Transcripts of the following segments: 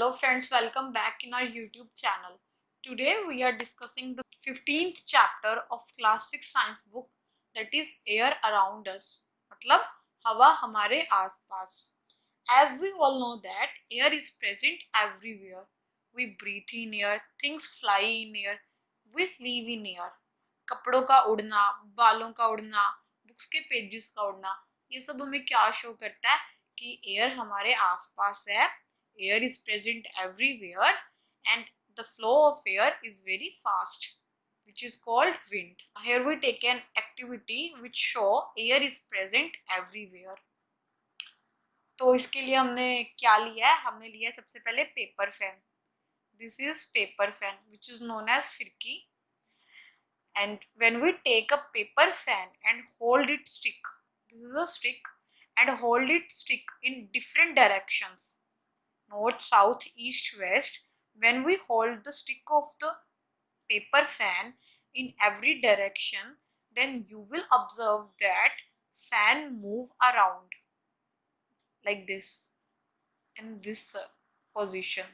Hello friends, welcome back in our YouTube channel. Today we are discussing the 15th chapter of class 6 science book, that is air around us. मतलब हवा हमारे आसपास. As we all know that air is present everywhere. We breathe in air, things fly in air, we live in air. कपड़ों का उड़ना, बालों का उड़ना, बुक्स के पेजेस का उड़ना, ये सब हमें क्या शो करता है कि एयर हमारे आसपास है. Air is present everywhere and the flow of air is very fast, which is called wind. Here we take an activity which show air is present everywhere. तो इसके लिए हमने क्या लिया है? हमने लिया है सबसे पहले paper fan. This is paper fan which is known as फिरकी. And when we take a paper fan and hold it stick, this is a stick, and hold it stick in different directions, north, south, east, west. When we hold the stick of the paper fan in every direction, then you will observe that fan move around like this, in this position.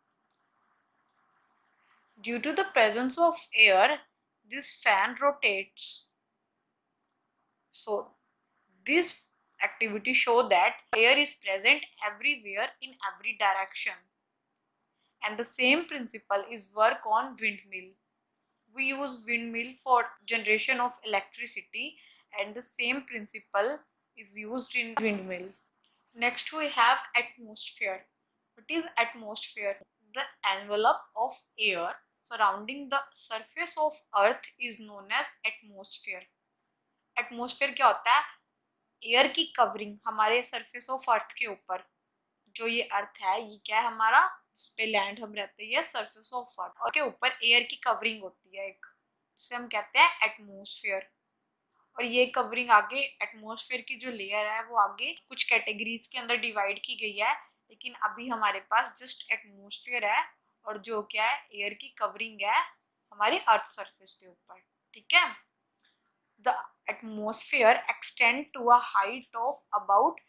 Due to the presence of air, this fan rotates. So this activity show that air is present everywhere in every direction. And the same principle is work on windmill. We use windmill for generation of electricity, and the same principle is used in windmill. Next we have atmosphere. What is atmosphere? The envelope of air surrounding the surface of earth is known as atmosphere. Atmosphere क्या होता है? Air की covering हमारे surface of earth के ऊपर. जो ये अर्थ है, ये क्या है हमारा, जिस पे लैंड हम रहते हैं, सरफेस ऑफ अर्थ, और के ऊपर एयर की कवरिंग होती है एक, जिसे हम कहते हैं एटमॉस्फेयर. और ये कवरिंग आगे, एटमॉस्फेयर की जो लेयर है वो आगे कुछ कैटेगरीज के अंदर डिवाइड की गई है, लेकिन अभी हमारे पास जस्ट एटमॉस्फेयर है, और जो क्या है, एयर की कवरिंग है हमारी अर्थ सरफेस के ऊपर. ठीक है. The atmosphere extend to a height of about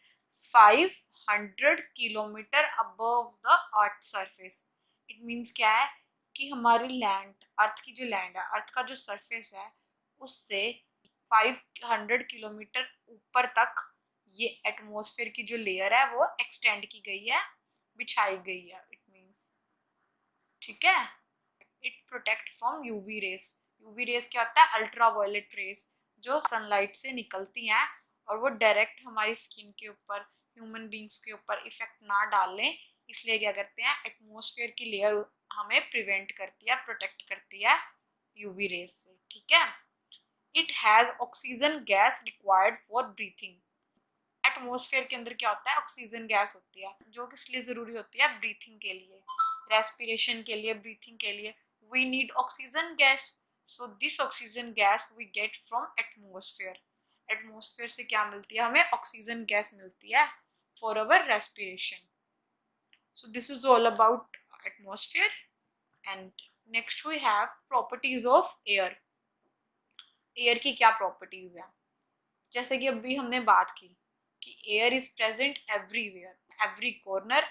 500 kilometre above the earth surface. It means क्या है कि हमारी लैंड, अर्थ की जो लैंड है, अर्थ का जो सरफेस है, उससे 500 किलोमीटर ऊपर तक ये एटमॉस्फेयर की जो लेयर है वो एक्सटेंड की गई है, बिछाई गई है. इट मीन्स, ठीक है. It protect from UV rays. UV rays क्या होता है? अल्ट्रावायलेट रेस, जो सनलाइट से निकलती हैं और वो डायरेक्ट हमारी स्किन के ऊपर, ह्यूमन बींग्स के ऊपर इफेक्ट ना डालें, इसलिए क्या करते हैं, एटमॉस्फेयर की लेयर हमें प्रिवेंट करती है, प्रोटेक्ट करती है यूवी रेस से. ठीक है. It has oxygen gas required for breathing. Atmosphere के अंदर क्या होता है? ऑक्सीजन गैस होती है, जो किस लिए जरूरी होती है? ब्रीथिंग के लिए, रेस्पिरेशन के लिए, ब्रीथिंग के लिए. We need oxygen gas. So this oxygen gas we get from atmosphere. Atmosphere से क्या मिलती है हमें? ऑक्सीजन गैस मिलती है for our respiration. So this is all about atmosphere. And next we have properties of air. Air की क्या properties है? जैसे कि अभी हमने बात की कि air is present everywhere, every corner,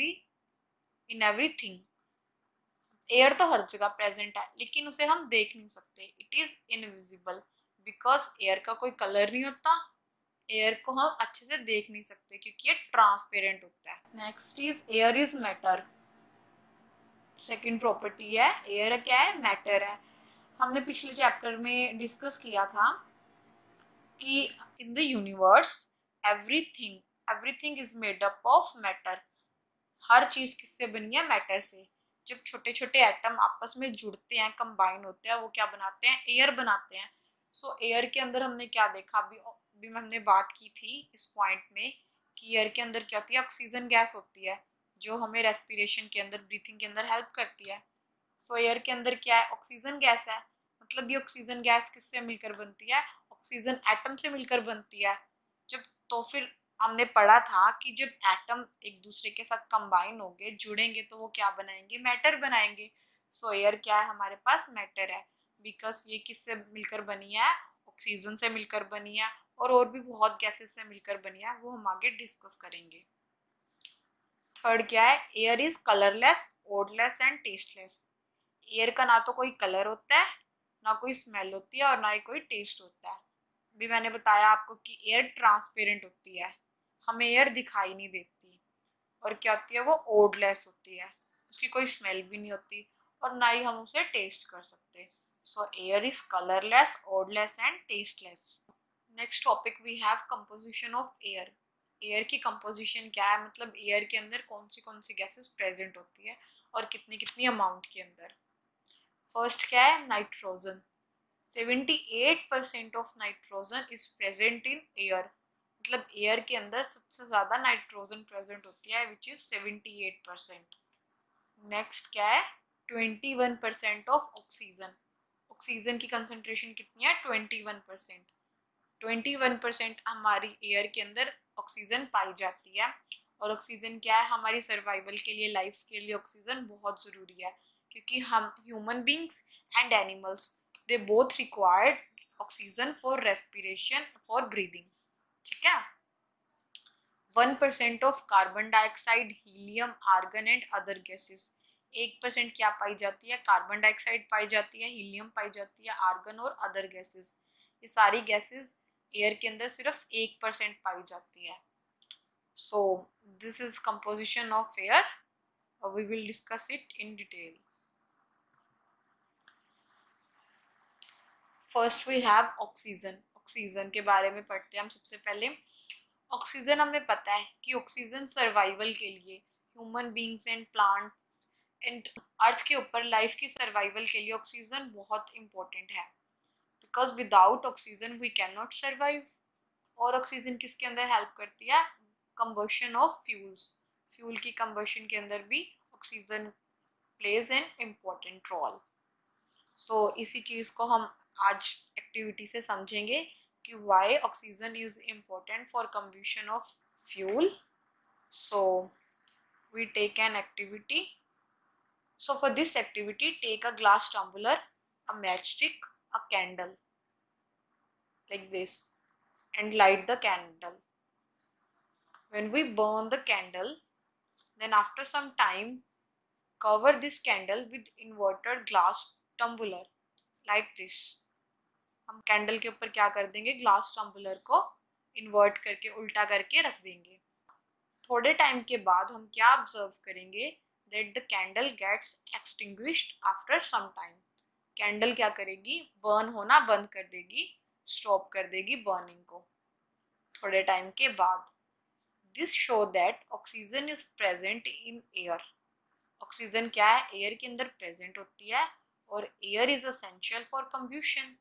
in everything. Air तो हर जगह प्रेजेंट है, लेकिन उसे हम देख नहीं सकते. It is invisible because air का कोई कलर नहीं होता. एयर को हम अच्छे से देख नहीं सकते क्योंकि ये ट्रांसपेरेंट होता है. Next is air is matter. Second property है एयर क्या है? मैटर है. हमने पिछले चैप्टर में डिस्कस किया था कि in the universe everything is made up of matter. हर चीज किससे बनी है? मैटर से. जब छोटे छोटे एटम आपस में जुड़ते हैं, कंबाइन होते हैं, वो क्या बनाते हैं? एयर बनाते हैं. सो एयर के अंदर हमने क्या देखा, अभी हमने बात की थी इस पॉइंट में कि एयर के अंदर क्या होती है? ऑक्सीजन गैस होती है, जो हमें रेस्पिरेशन के अंदर, ब्रीथिंग के अंदर हेल्प करती है. सो एयर के अंदर क्या है? ऑक्सीजन गैस है. मतलब ये ऑक्सीजन गैस किससे मिलकर बनती है? ऑक्सीजन एटम से मिलकर बनती है. जब तो फिर हमने पढ़ा था कि जब एटम एक दूसरे के साथ कंबाइन होंगे, जुड़ेंगे, तो वो क्या बनाएंगे? मैटर बनाएंगे. सो एयर क्या है? हमारे पास मैटर है, बिकॉज ये किससे मिलकर बनी है? ऑक्सीजन से मिलकर बनी है, और भी बहुत गैसेस से मिलकर बनी है, वो हम आगे डिस्कस करेंगे. थर्ड क्या है, air is colourless, odourless and tasteless. Air का ना तो कोई कलर होता है, ना कोई स्मेल होती है और ना ही कोई टेस्ट होता है। अभी मैंने बताया आपको कि एयर ट्रांसपेरेंट होती है, हमें एयर दिखाई नहीं देती। और क्या होती है, वो ओडलेस होती है, उसकी कोई स्मेल भी नहीं होती और ना ही हम उसे टेस्ट कर सकते। So air is colourless, odourless and tasteless. Next topic we have composition of air. Air की कंपोजिशन क्या है, मतलब एयर के अंदर कौन सी गैसेस प्रेजेंट होती है और कितनी कितनी अमाउंट के अंदर। फर्स्ट क्या है, nitrogen. 78% of nitrogen is present in air, मतलब एयर के अंदर सबसे ज्यादा नाइट्रोजन प्रेजेंट होती है, विच इज 78%। नेक्स्ट क्या है, 21% ऑफ ऑक्सीजन। ऑक्सीजन की कंसंट्रेशन कितनी है, 21%। 21% हमारी एयर के अंदर ऑक्सीजन पाई जाती है। और ऑक्सीजन क्या है, हमारी सर्वाइवल के लिए, लाइफ के लिए ऑक्सीजन बहुत ज़रूरी है, क्योंकि हम human beings and animals they both required oxygen for respiration, for breathing. ठीक है। 1% of carbon dioxide, helium, argon and other gases. 1% क्या पाई जाती है, कार्बन डाइऑक्साइड पाई जाती है, हीलियम पाई जाती है, आर्गन और अदर गैसेस। ये सारी गैसेस एयर के अंदर सिर्फ 1% पाई जाती है। So this is composition of air, we will discuss it in detail. First we have oxygen. Oxygen के बारे में पढ़ते हैं हम सबसे पहले। ऑक्सीजन हमें पता है कि ऑक्सीजन सर्वाइवल के लिए, human beings and plants and earth के ऊपर लाइफ की सर्वाइवल के लिए ऑक्सीजन बहुत इंपॉर्टेंट है, because without oxygen we can not survive. और ऑक्सीजन किसके अंदर हेल्प करती है, कंबशन ऑफ फ्यूल्स। फ्यूल की कंबशन के अंदर भी oxygen plays an important role. So इसी चीज को हम आज एक्टिविटी से समझेंगे कि why oxygen is important for combustion of fuel. So we take an activity. So for this activity, take a glass tumbler, a matchstick, a candle like this, and light the candle. When we burn the candle, then after some time, cover this candle with inverted glass tumbler like this. हम candle के ऊपर क्या कर देंगे, glass tumbler को invert करके, उल्टा करके रख देंगे। थोड़े टाइम के बाद हम क्या ऑब्जर्व करेंगे, that the candle gets extinguished after some time. Candle क्या करेगी, बर्न होना बंद कर देगी, स्टॉप कर देगी बर्निंग को थोड़े टाइम के बाद। This show that oxygen is present in air. Oxygen क्या है, एयर के अंदर प्रेजेंट होती है और air is essential for combustion.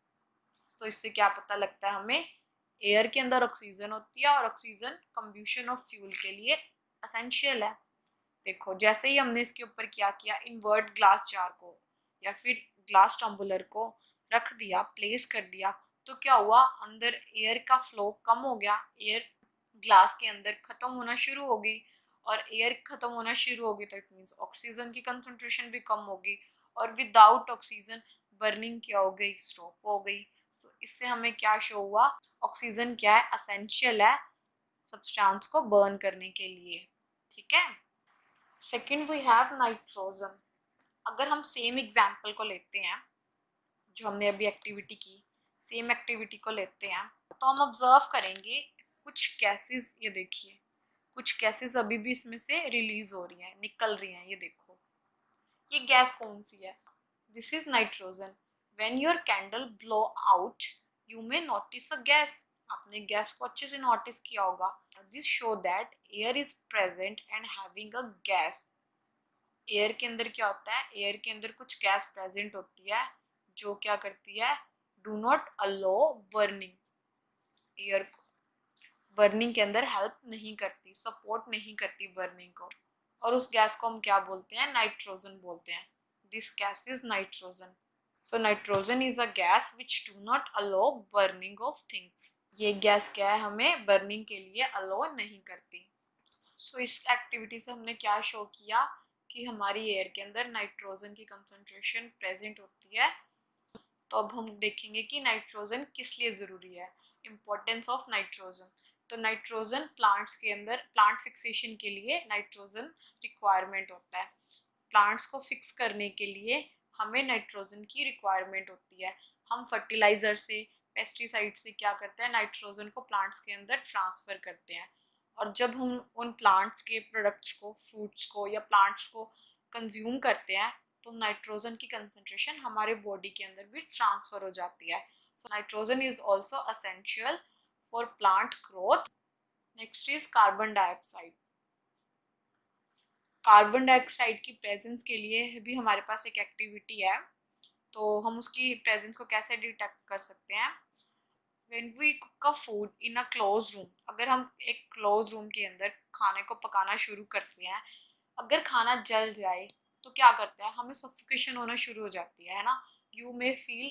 तो इससे क्या पता लगता है हमें, एयर के अंदर ऑक्सीजन होती है और ऑक्सीजन कंब्यूशन ऑफ फ्यूल के लिए एसेंशियल है। देखो जैसे ही हमने इसके ऊपर क्या किया, इन्वर्ट ग्लास जार को या फिर ग्लास टम्बलर को रख दिया, प्लेस कर दिया, तो क्या हुआ, अंदर एयर का फ्लो कम हो गया, एयर ग्लास के अंदर खत्म होना शुरू हो गई। और एयर खत्म होना शुरू होगी तो इट मीन्स ऑक्सीजन की कंसंट्रेशन भी कम होगी, और विदाउट ऑक्सीजन बर्निंग क्या हो गई, स्टॉप हो गई। So, इससे हमें क्या शो हुआ, ऑक्सीजन क्या है, असेंशियल है सब्सटेंस को बर्न करने के लिए। ठीक है। Second we have nitrogen. अगर हम सेम एग्जांपल को लेते हैं जो हमने अभी एक्टिविटी की, सेम एक्टिविटी को लेते हैं, तो हम ऑब्जर्व करेंगे कुछ गैसेस, ये देखिए कुछ गैसेस अभी भी इसमें से रिलीज हो रही हैं, निकल रही हैं। ये देखो ये गैस कौन सी है, this is nitrogen. When your candle blow out, you may notice a gas. आपने गैस को अच्छे से नोटिस किया होगा। This show that air is present and having a gas. Air के अंदर क्या होता है, एयर के अंदर कुछ गैस प्रेजेंट होती है जो क्या करती है, do not allow burning. Air को बर्निंग के अंदर हेल्प नहीं करती, सपोर्ट नहीं करती बर्निंग को, और उस गैस को हम क्या बोलते हैं, नाइट्रोजन बोलते हैं। This gas is nitrogen. So nitrogen is a gas which do not allow burning of things. ये गैस क्या है, हमें बर्निंग के लिए अलो नहीं करती। So इस एक्टिविटी से हमने क्या शो किया कि हमारी एयर के अंदर नाइट्रोजन की कंसंट्रेशन प्रेजेंट होती है। तो अब हम देखेंगे कि नाइट्रोजन किस लिए ज़रूरी है, इम्पोर्टेंस ऑफ नाइट्रोजन। तो नाइट्रोजन प्लांट्स के अंदर प्लांट फिक्सेशन के लिए नाइट्रोजन रिक्वायरमेंट होता है। प्लांट्स को फिक्स करने के लिए हमें नाइट्रोजन की रिक्वायरमेंट होती है। हम फर्टिलाइजर से, पेस्टिसाइड से क्या करते हैं, नाइट्रोजन को प्लांट्स के अंदर ट्रांसफर करते हैं। और जब हम उन प्लांट्स के प्रोडक्ट्स को, फ्रूट्स को या प्लांट्स को कंज्यूम करते हैं तो नाइट्रोजन की कंसंट्रेशन हमारे बॉडी के अंदर भी ट्रांसफर हो जाती है। So nitrogen is also essential for plant growth. Next is carbon dioxide. Carbon dioxide की प्रेजेंस के लिए भी हमारे पास एक एक्टिविटी है, तो हम उसकी प्रेजेंस को कैसे डिटेक्ट कर सकते हैं। When we cook a food in a closed room, अगर हम एक क्लोज रूम के अंदर खाने को पकाना शुरू करते हैं, अगर खाना जल जाए तो क्या करता है, हमें सफोकेशन होना शुरू हो जाती है ना। यू मे फील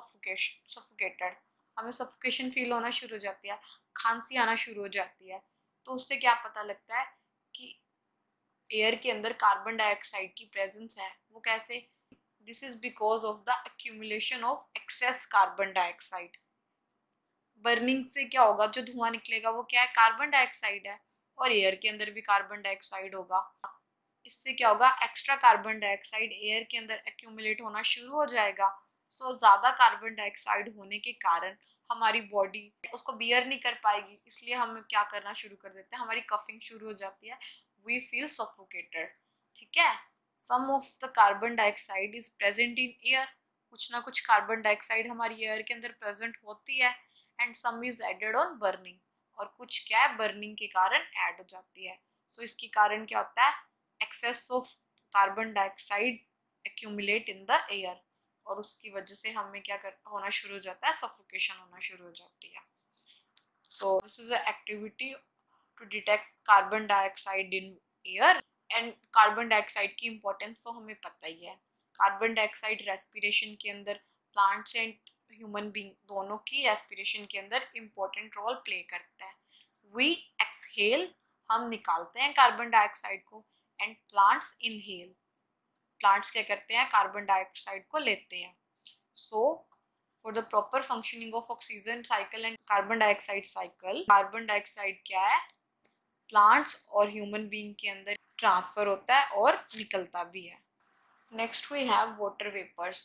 सफोकेटेड, हमें सफोकेशन फील होना शुरू हो जाती है, खांसी आना शुरू हो जाती है। तो उससे क्या पता लगता है कि एयर के अंदर कार्बन डाइऑक्साइड की प्रेजेंस है। वो कैसे? This is because of the accumulation of excess carbon dioxide. Burning से क्या होगा, जो धुआं निकलेगा वो क्या है, कार्बन डाइऑक्साइड है। और एयर के अंदर भी कार्बन डाइऑक्साइड होगा। इससे क्या होगा, एक्स्ट्रा कार्बन डाइऑक्साइड एयर के अंदर एक्यूमुलेट होना शुरू हो जाएगा। सो ज्यादा कार्बन डाइऑक्साइड होने के कारण हमारी बॉडी उसको बियर नहीं कर पाएगी, इसलिए हम क्या करना शुरू कर देते हैं, हमारी कफिंग शुरू हो जाती है, वी फील सफोकेटेड। ठीक है। Some of the carbon dioxide is present in air, कुछ ना कुछ कार्बन डाइऑक्साइड हमारी एयर के अंदर प्रेजेंट होती है। And some is added on burning, और कुछ क्या है, बर्निंग के कारण ऐड हो जाती है। सो इसके कारण क्या होता है, excess of carbon dioxide accumulate in the air, और उसकी वजह से हमें क्या होना शुरू हो जाता है, सफोकेशन होना शुरू हो जाती है। So this is a activity to detect carbon dioxide in air. And carbon dioxide की इम्पोर्टेंस तो हमें पता ही है। कार्बन डाइऑक्साइड रेस्पिरेशन के अंदर प्लांट्स एंड ह्यूमन बीइंग दोनों की रेस्पिरेशन के अंदर इम्पोर्टेंट रोल प्ले करता है। वी एक्सहेल, हम निकालते हैं कार्बन डाइऑक्साइड को, एंड प्लांट्स इनहेल, प्लांट्स क्या करते हैं, कार्बन डाइऑक्साइड को लेते हैं। So for the proper functioning of oxygen cycle and carbon dioxide cycle, carbon dioxide क्या है, प्लांट्स और ह्यूमन बीइंग के अंदर ट्रांसफर होता है और निकलता भी है। Next we have water vapours.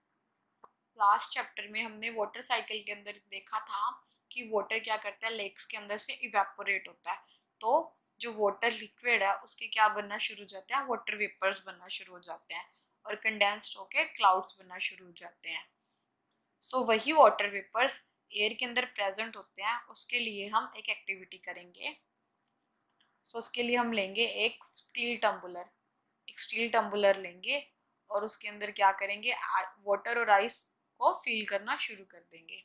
Last chapter में हमने वाटर साइकिल के अंदर देखा था कि वाटर क्या करता है, लेक्स के अंदर से इवेपोरेट होता है। तो जो वाटर लिक्विड है उसके क्या बनना शुरू हो जाते हैं, वाटर वेपर्स बनना शुरू हो जाते हैं, और कंडेंस्ड होके क्लाउड्स बनना शुरू हो जाते हैं। सो वही वाटर वेपर्स एयर के अंदर प्रेजेंट होते हैं, उसके लिए हम एक एक्टिविटी करेंगे। सो उसके लिए हम लेंगे एक स्टील टम्बलर, एक स्टील टम्बलर लेंगे, और उसके अंदर क्या करेंगे, वाटर और आइस को फील करना शुरू कर देंगे।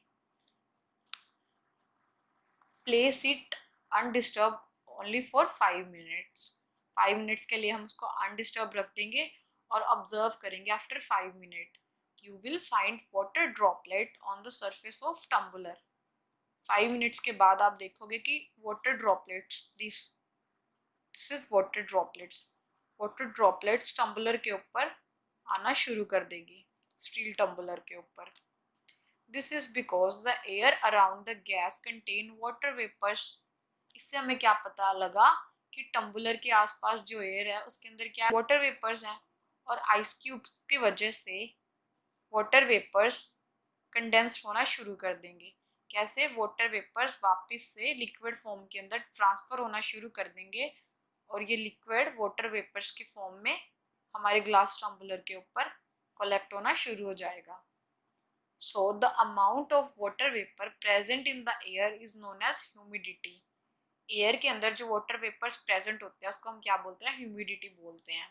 Place it undisturb only for 5 minutes. 5 minutes के लिए हम उसको अनडिस्टर्ब रख देंगे और ऑब्जर्व करेंगे। After 5 minute you will find water droplet on the surface of tumbler. 5 minutes के बाद आप देखोगे कि water droplets, this is water droplets, water droplets tumbler के ऊपर आना शुरू कर देगी, स्टील टम्बलर के ऊपर। This is because the air around the gas contain water vapours. इससे हमें क्या पता लगा कि टम्बलर के आसपास जो एयर है उसके अंदर क्या वाटर वेपर्स हैं, और आइस क्यूब की वजह से वाटर वेपर्स कंडेंस्ड होना शुरू कर देंगे। कैसे? वाटर वेपर्स वापस से लिक्विड फॉर्म के अंदर ट्रांसफर होना शुरू कर देंगे, और ये लिक्विड वाटर वेपर्स के फॉर्म में हमारे ग्लास टम्बलर के ऊपर कलेक्ट होना शुरू हो जाएगा। So the amount of water vapor present in the air is known as humidity. Air के अंदर जो वाटर वेपर्स प्रेजेंट होते हैं उसको हम क्या बोलते हैं, ह्यूमिडिटी बोलते हैं।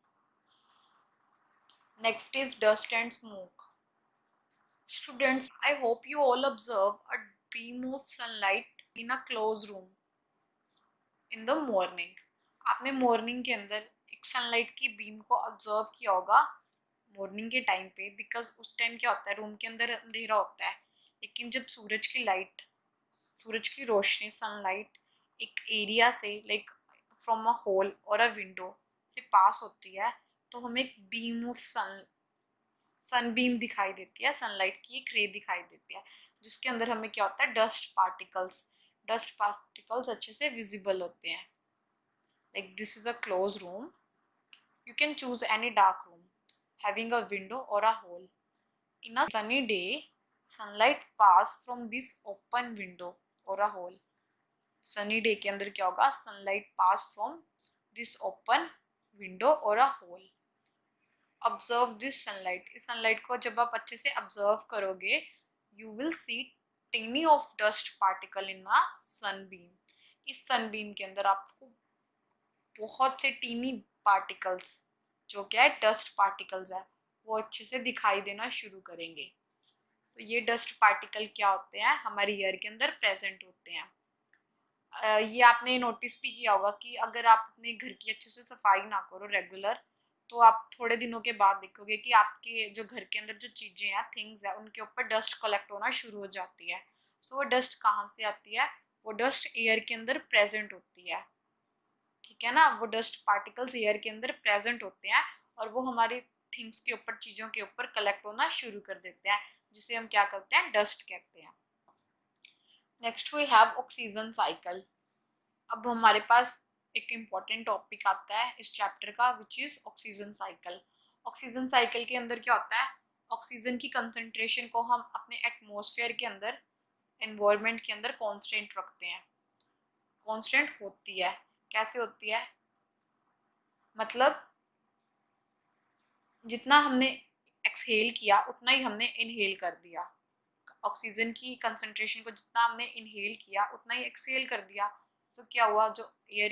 Next is dust and smoke. Students, I hope you all observe a beam of sunlight in a close room in the morning. आपने मॉर्निंग के अंदर एक सनलाइट की बीम को ऑब्जर्व किया होगा मॉर्निंग के टाइम पे, बिकॉज उस टाइम क्या होता है, रूम के अंदर अंधेरा होता है, लेकिन जब सूरज की लाइट, सूरज की रोशनी, सनलाइट एक एरिया से लाइक फ्रॉम अ होल और अ विंडो से पास होती है, तो हमें एक बीम ऑफ सनबीम दिखाई देती है, सनलाइट की एक रे दिखाई देती है, जिसके अंदर हमें क्या होता है, डस्ट पार्टिकल्स, डस्ट पार्टिकल्स अच्छे से विजिबल होते हैं। Like this is a close room, you can choose any dark room having a window और a hole. In a sunny day sunlight pass from this open window और a hole. Sunny day के अंदर क्या होगा, sunlight pass from this open window और a hole. Observe this sunlight, इस sunlight को जब आप अच्छे से ऑब्जर्व करोगे you will see tiny of dust particle in a sunbeam. इस सनबीम के अंदर आपको बहुत से टीनी पार्टिकल्स, जो क्या है डस्ट पार्टिकल्स है, वो अच्छे से दिखाई देना शुरू करेंगे। सो ये डस्ट पार्टिकल क्या होते हैं, हमारे ईयर के अंदर प्रेजेंट होते हैं। ये आपने नोटिस भी किया होगा कि अगर आप अपने घर की अच्छे से सफाई ना करो रेगुलर, तो आप थोड़े दिनों के बाद देखोगे कि आपके जो घर के अंदर जो चीजें हैं, थिंग्स है, उनके ऊपर डस्ट कलेक्ट होना शुरू हो जाती है। सो वो डस्ट कहाँ से आती है, वो डस्ट एयर के अंदर प्रेजेंट होती है। ठीक है ना, वो डस्ट पार्टिकल्स एयर के अंदर प्रेजेंट होते हैं और वो हमारी थिंग्स के ऊपर, चीजों के ऊपर कलेक्ट होना शुरू कर देते हैं, जिसे हम क्या कहते हैं, डस्ट कहते हैं। Next we have oxygen cycle. अब हमारे पास एक इम्पॉर्टेंट टॉपिक आता है इस चैप्टर का, which is oxygen cycle. Oxygen cycle के अंदर क्या होता है, ऑक्सीजन की कंसंट्रेशन को हम अपने एटमॉस्फेयर के अंदर, एनवायरनमेंट के अंदर कांस्टेंट रखते हैं। कांस्टेंट होती है, कैसे होती है, मतलब जितना हमने एक्सहेल किया उतना ही हमने इनहेल कर दिया। ऑक्सीजन की कंसंट्रेशन को जितना हमने इनहेल किया उतना ही एक्सहेल कर दिया। तो क्या हुआ, जो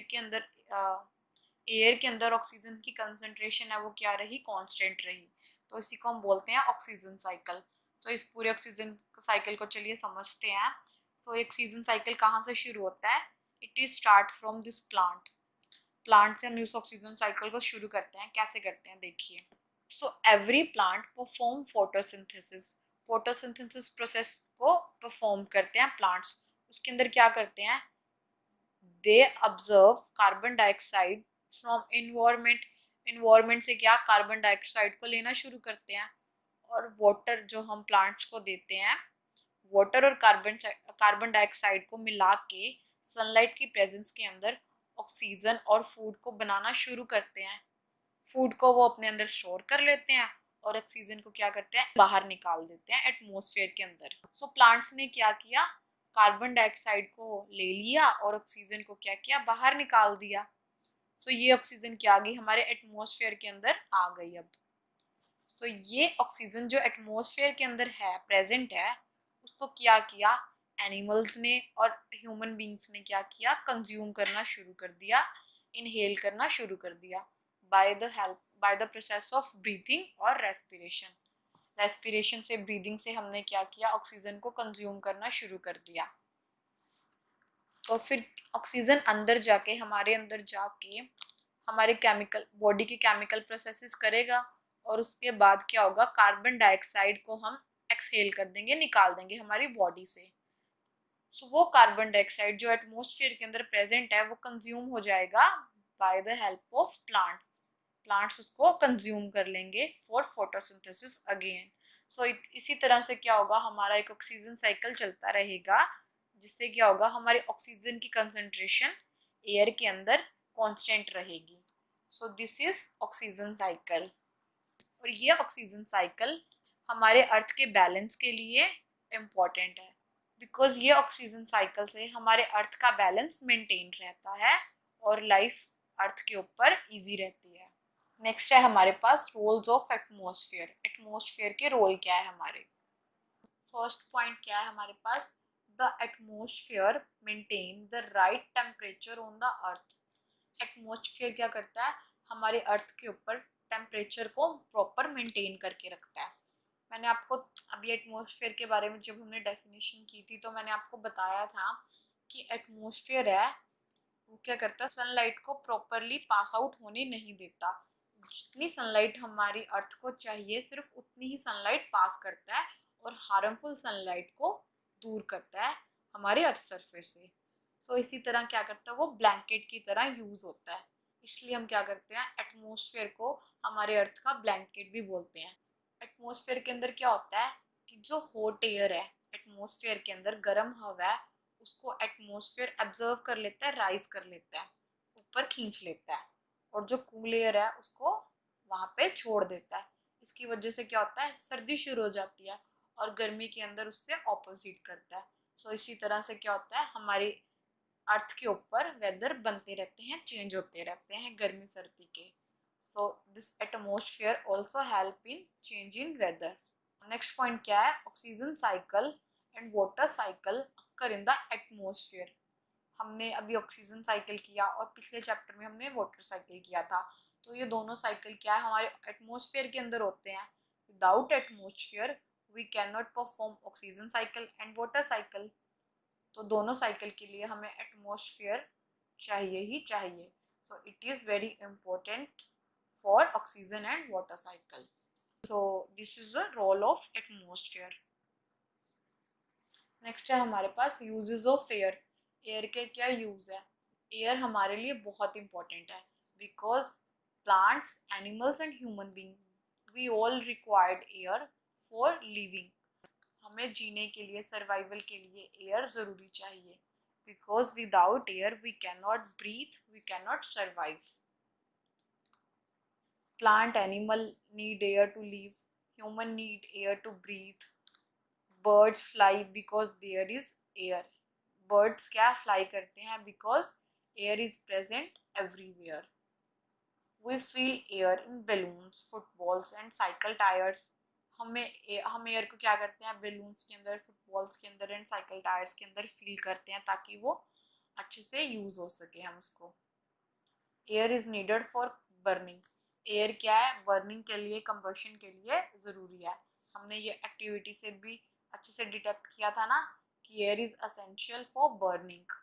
एयर के अंदर ऑक्सीजन की कंसंट्रेशन है वो क्या रही, कांस्टेंट रही। तो इसी को हम बोलते हैं ऑक्सीजन साइकिल। सो इस पूरे ऑक्सीजन साइकिल को चलिए समझते हैं। सो ऑक्सीजन साइकिल कहाँ से शुरू होता है, it is start from this plant. Plant से हम इस ऑक्सीजन साइकिल को शुरू करते हैं। कैसे करते हैं देखिए। So every plant perform photosynthesis. Photosynthesis process को परफॉर्म करते हैं प्लांट्स। उसके अंदर क्या करते हैं, they observe carbon dioxide from environment. Environment से क्या, कार्बन डाइऑक्साइड को लेना शुरू करते हैं, और वाटर जो हम प्लांट्स को देते हैं, वाटर और कार्बन डाइऑक्साइड को मिला के सनलाइट की प्रेजेंस के अंदर ऑक्सीजन और फूड को बनाना शुरू करते हैं। फूड को वो अपने अंदर स्टोर कर लेते हैं और ऑक्सीजन को क्या करते हैं, बाहर निकाल देते हैं एटमॉस्फेयर के अंदर। सो प्लांट्स ने क्या किया, कार्बन डाइऑक्साइड को ले लिया और ऑक्सीजन को क्या किया, बाहर निकाल दिया। सो ये ऑक्सीजन क्या आ गई, हमारे एटमॉस्फेयर के अंदर आ गई अब। सो ये ऑक्सीजन जो एटमॉस्फेयर के अंदर है, प्रेजेंट है, उसको क्या किया, एनिमल्स ने और ह्यूमन बींग्स ने क्या किया, कंज्यूम करना शुरू कर दिया, इनहेल करना शुरू कर दिया by the process of breathing और रेस्पिरेशन। रेस्पिरेशन से, ब्रीदिंग से हमने क्या किया, ऑक्सीजन को कंज्यूम करना शुरू कर दिया। तो फिर ऑक्सीजन अंदर जाके, हमारे अंदर जाके हमारे केमिकल, बॉडी के केमिकल प्रोसेसेस करेगा, और उसके बाद क्या होगा, कार्बन डाइऑक्साइड को हम एक्सहेल कर देंगे, निकाल देंगे हमारी बॉडी से। सो वो कार्बन डाइऑक्साइड जो एटमॉस्फेयर के अंदर प्रेजेंट है वो कंज्यूम हो जाएगा by the help of plants. Plants उसको कंज्यूम कर लेंगे फॉर फोटोसिंथेसिस अगेन। सो इसी तरह से क्या होगा, हमारा एक ऑक्सीजन साइकिल चलता रहेगा, जिससे क्या होगा, हमारी ऑक्सीजन की कंसंट्रेशन एयर के अंदर कांस्टेंट रहेगी। So this is oxygen cycle. और ये ऑक्सीजन साइकिल हमारे अर्थ के बैलेंस के लिए इम्पोर्टेंट है, बिकॉज ये ऑक्सीजन साइकिल से हमारे अर्थ का बैलेंस मेंटेन रहता है और लाइफ अर्थ के ऊपर इजी रहती है। नेक्स्ट है हमारे पास रोल्स ऑफ एटमॉस्फेयर। एटमॉस्फेयर के रोल क्या है हमारे। फर्स्ट पॉइंट क्या है हमारे पास, the atmosphere maintain the right temperature on the earth. Atmosphere क्या करता है, हमारे अर्थ के ऊपर टेम्परेचर को प्रॉपर मेंटेन करके रखता है। मैंने आपको अभी एटमॉस्फेयर के बारे में जब हमने डेफिनेशन की थी, तो मैंने आपको बताया था कि एटमॉस्फेयर है वो क्या करता है, सनलाइट को प्रॉपरली पास आउट होने नहीं देता। जितनी सनलाइट हमारी अर्थ को चाहिए, सिर्फ उतनी ही सनलाइट पास करता है, और हार्मफुल सनलाइट को दूर करता है हमारे अर्थ सरफेस से। सो इसी तरह क्या करता है, वो ब्लैंकेट की तरह यूज होता है। इसलिए हम क्या करते हैं, एटमॉस्फेयर को हमारे अर्थ का ब्लैंकेट भी बोलते हैं। एटमॉस्फेयर के अंदर क्या होता है कि जो हॉट एयर है, एटमॉस्फेयर के अंदर गर्म हवा है, उसको एटमॉस्फेयर एब्जर्व कर लेता है, राइज कर लेता है, ऊपर खींच लेता है, और जो कूल एयर है उसको वहां पे छोड़ देता है। इसकी वजह से क्या होता है, सर्दी शुरू हो जाती है, और गर्मी के अंदर उससे ऑपोजिट करता है। सो इसी तरह से क्या होता है, हमारी अर्थ के ऊपर वेदर बनते रहते हैं, चेंज होते रहते हैं गर्मी सर्दी के। So this atmosphere also help in change in weather. Next point क्या है, oxygen cycle and water cycle occur in the atmosphere. हमने अभी ऑक्सीजन साइकिल किया और पिछले चैप्टर में हमने वाटर साइकिल किया था। तो ये दोनों साइकिल क्या है, हमारे एटमॉस्फेयर के अंदर होते हैं। Without atmosphere we can not perform oxygen cycle and water cycle. तो दोनों साइकिल के लिए हमें एटमॉस्फेयर चाहिए ही चाहिए। So it is very important for oxygen and water cycle. So this is the role of atmosphere. Next है हमारे पास यूजेस ऑफ एयर। एयर के क्या यूज है। एयर हमारे लिए बहुत इंपॉर्टेंट है, because plants, animals and human being we all required air for living. हमें जीने के लिए, सर्वाइवल के लिए एयर ज़रूरी चाहिए, because without air we can not breathe, we can not survive. Plant, animal need air to live, human need air to breathe. Birds fly because there is air. Birds क्या fly करते हैं, because air is present everywhere. We feel air in balloons, footballs and cycle tyres. हम air को क्या करते हैं, balloons के अंदर, फुटबॉल्स के अंदर एंड साइकिल टायर्स के अंदर फील करते हैं, ताकि वो अच्छे से यूज हो सके हम उसको। Air is needed for burning. Air क्या है, बर्निंग के लिए, कंबशन के लिए ज़रूरी है। हमने ये एक्टिविटी से भी अच्छे से डिटेक्ट किया था ना कि air is essential for burning.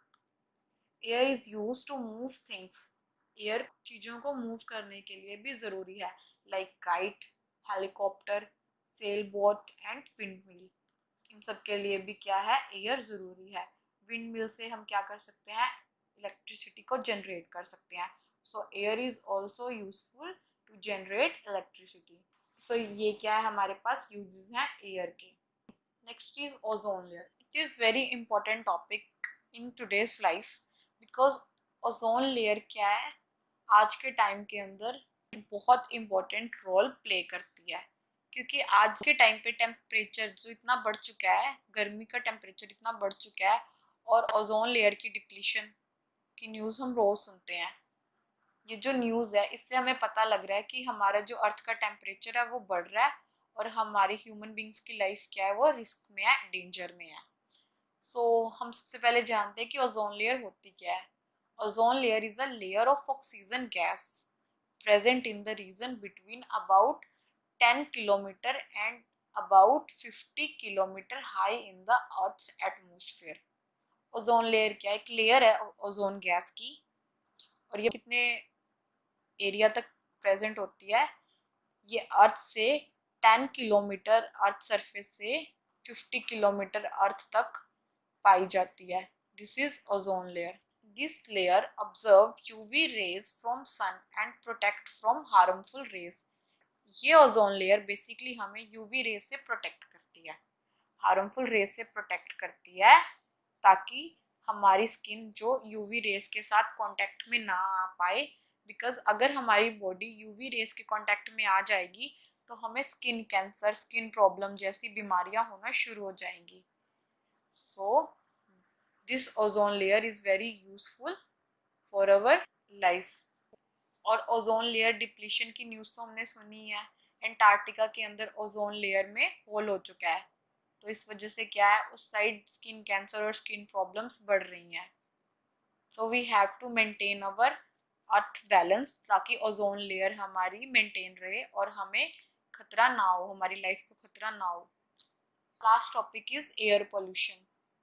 Air is use to move things. Air चीज़ों को मूव करने के लिए भी ज़रूरी है, like kite, helicopter, sail boat and windmill. इन सब के लिए भी क्या है, एयर ज़रूरी है। विंड मिल से हम क्या कर सकते हैं, इलेक्ट्रिसिटी को जनरेट कर सकते हैं। So air is also useful to generate electricity. So ये क्या है, हमारे पास यूजेस हैं एयर के। Next is ozone layer. It is very important topic in today's life, because ozone layer क्या है, आज के टाइम के अंदर बहुत इम्पोर्टेंट रोल प्ले करती है। क्योंकि आज के टाइम पे टेम्परेचर जो इतना बढ़ चुका है, गर्मी का टेम्परेचर इतना बढ़ चुका है, और ओजोन लेयर की डिप्लीशन की न्यूज़ हम रोज सुनते हैं। ये जो न्यूज़ है, इससे हमें पता लग रहा है कि हमारा जो अर्थ का टेम्परेचर है वो बढ़ रहा है, और हमारी ह्यूमन बींग्स की लाइफ क्या है, वो रिस्क में है, डेंजर में है। सो हम सबसे पहले जानते हैं कि ओजोन लेयर होती क्या है। Ozone layer is a layer of oxygen gas present in the region between about 10 kilometer and about 50 kilometer high in the Earth's atmosphere. Ozone layer क्या है, एक लेयर है ओजोन गैस की, और ये कितने एरिया तक प्रेजेंट होती है, ये अर्थ से 10 किलोमीटर, अर्थ सरफेस से 50 किलोमीटर अर्थ तक पाई जाती है। This is ozone layer. This layer absorb UV rays from sun and protect from harmful rays. ये ओजोन लेयर बेसिकली हमें यूवी रेज से प्रोटेक्ट करती है, हार्मफुल रेज से प्रोटेक्ट करती है, ताकि हमारी स्किन जो यूवी रेज के साथ कांटेक्ट में ना आ पाए। बिकॉज अगर हमारी बॉडी यूवी रेज के कांटेक्ट में आ जाएगी तो हमें स्किन कैंसर, स्किन प्रॉब्लम जैसी बीमारियां होना शुरू हो जाएंगी। So this ozone layer is very useful for our life. और ओजोन लेयर डिप्लीशन की न्यूज़ तो हमने सुनी है, एंटार्क्टिका के अंदर ओजोन लेयर में होल हो चुका है, तो इस वजह से क्या है, उस साइड स्किन कैंसर और स्किन प्रॉब्लम्स बढ़ रही हैं। So we have to maintain our earth balance, ताकि ओजोन लेयर हमारी मेंटेन रहे और हमें खतरा ना हो, हमारी लाइफ को खतरा ना हो। Last topic is air pollution.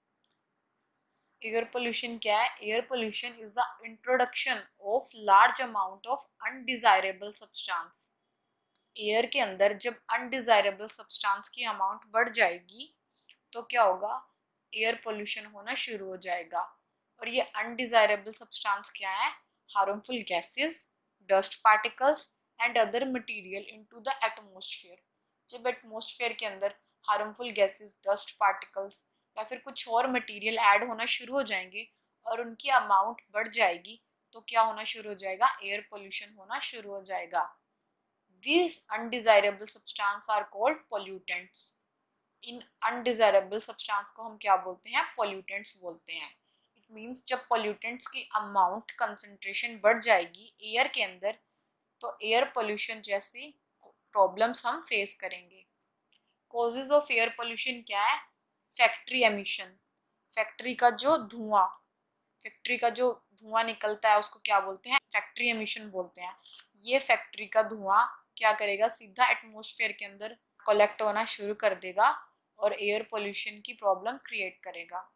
Air pollution क्या है, air pollution is the introduction of large amount of undesirable substance. Air के अंदर जब अनडिजायरेबल सब्सटेंस की अमाउंट बढ़ जाएगी तो क्या होगा, एयर पोल्यूशन होना शुरू हो जाएगा। और ये अनडिजायरेबल सब्सटेंस क्या है, harmful gases, dust particles and other material into the atmosphere. जब एटमॉस्फेयर के अंदर हार्मफुल गैसेस, डस्ट पार्टिकल्स या फिर कुछ और मटेरियल ऐड होना शुरू हो जाएंगे और उनकी अमाउंट बढ़ जाएगी, तो क्या होना शुरू हो जाएगा, एयर पोल्यूशन होना शुरू हो जाएगा। These undesirable substances are called pollutants. इन अनडिजायरेबल सब्सटेंस को हम क्या बोलते हैं, पोल्यूटेंट्स बोलते हैं। इट मीन्स जब पोल्यूटेंट्स की अमाउंट कंसंट्रेशन बढ़ जाएगी एयर के अंदर, तो एयर पोल्यूशन जैसी प्रॉब्लम्स हम फेस करेंगे। कॉजेज ऑफ एयर पोल्यूशन क्या है, फैक्ट्री एमिशन, फैक्ट्री का जो धुआं, फैक्ट्री का जो धुआं निकलता है उसको क्या बोलते हैं, फैक्ट्री एमिशन बोलते हैं। ये फैक्ट्री का धुआं क्या करेगा, सीधा एटमॉस्फेयर के अंदर कलेक्ट होना शुरू कर देगा और एयर पोल्यूशन की प्रॉब्लम क्रिएट करेगा।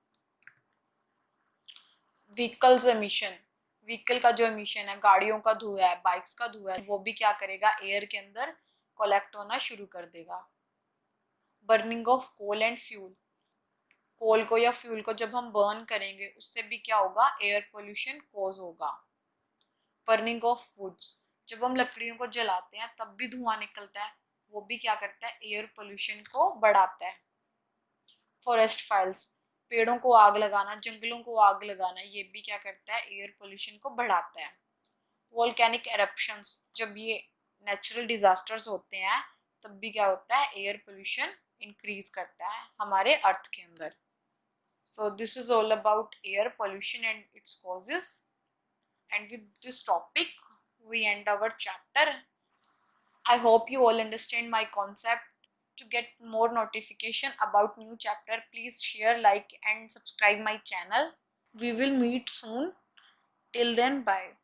व्हीकल्स एमिशन, व्हीकल का जो एमिशन है, गाड़ियों का धुआं है, बाइक्स का धुआं है, वो भी क्या करेगा, एयर के अंदर कलेक्ट होना शुरू कर देगा। Burning of coal and fuel, coal को या फ्यूल को जब हम बर्न करेंगे उससे भी क्या होगा, एयर पोल्यूशन कॉज होगा। बर्निंग ऑफ वुड्स, जब हम लकड़ियों को जलाते हैं तब भी धुआं निकलता है, वो भी क्या करता है, एयर पोल्यूशन को बढ़ाता है। फॉरेस्ट फायर्स, पेड़ों को आग लगाना, जंगलों को आग लगाना, ये भी क्या करता है, एयर पोल्यूशन को बढ़ाता है। वोल्केनिक एरप्शंस, जब ये नेचुरल डिजास्टर्स होते हैं तब भी क्या होता है, एयर पोल्यूशन इंक्रीज करता है हमारे अर्थ के अंदर। So this is all about air pollution and its causes, and with this topic we end our chapter. I hope you all understand my concept. To get more notification about new chapter, please share, like and subscribe my channel. We will meet soon. Till then, bye.